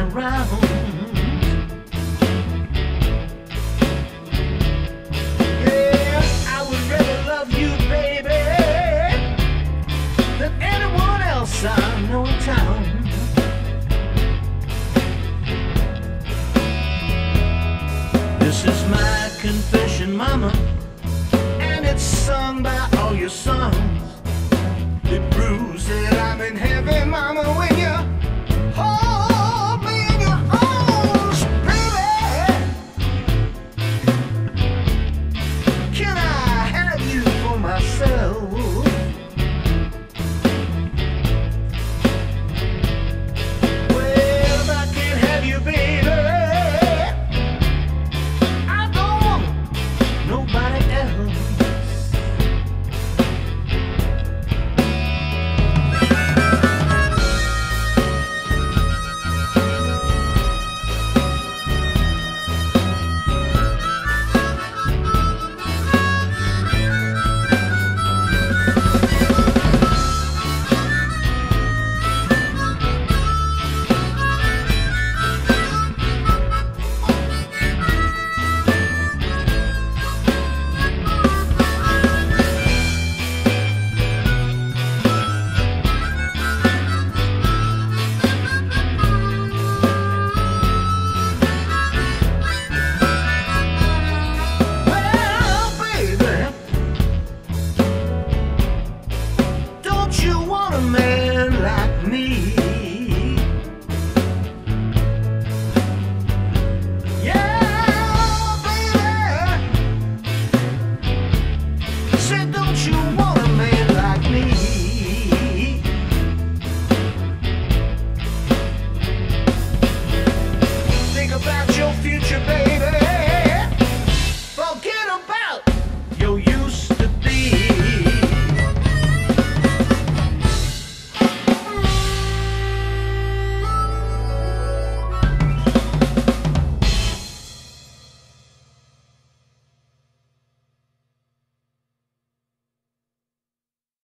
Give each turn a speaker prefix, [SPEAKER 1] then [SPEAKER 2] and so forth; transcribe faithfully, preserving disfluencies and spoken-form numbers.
[SPEAKER 1] around. Yeah, I would rather love you, baby, than anyone else I know in town. This is my confession, mama, and it's sung by all your sons. It proves that I'm in heaven, mama, when you hold me in your arms, baby. Can I have you for myself? Well, if I can't have you, baby, I don't want nobody else. You wanna make